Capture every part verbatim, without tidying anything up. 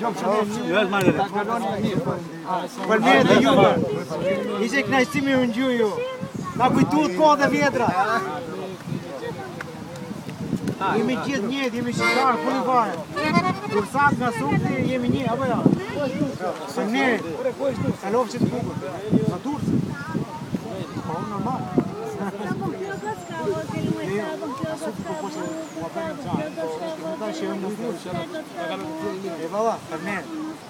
Jo, ma le. Për mirë të juve. Ishte kënaqësimi unë gjuj ju. Na kujtuat kohë dhe vjetra. Jemi gjithë njëjtë, jemi shqiptarë, kulli fare. Kur sa nga sukti, jemi një, apo jo? Për mirë, kalofë që të bukur. Në Turci. Po, normal. E baba, për mirë.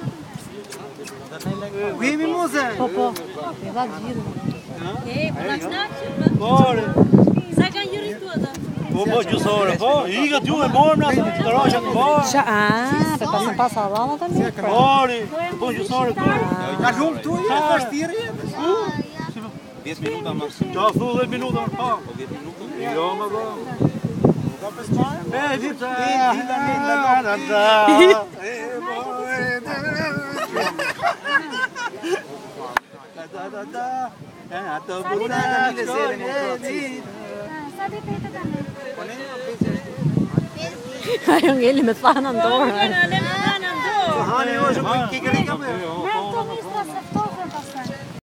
Ku jemi muze? Po, po, e va gjithë. E, po na knaqë, Bore. sa kanë jërit tu ata? Po, po, gjusore, po. I ka t'ju e morëm në asë të rosha të bore. Qa, a, të pasën pas avama të mirë. Bore, po gjusore të. Ka shumë këtu i, ka shtiri. dieci minuta më. Qa thu dhe minuta më pa. dieci minuta. Jo, më ba. Ka pesmar? E, dita. Dita, dita, dita. Da, da, da. E, ato Sa ditë të kanë? Ajo ngeli me thana në dorë. Në në në në Hani, jo, shumë kikërika me. Në këto mistra se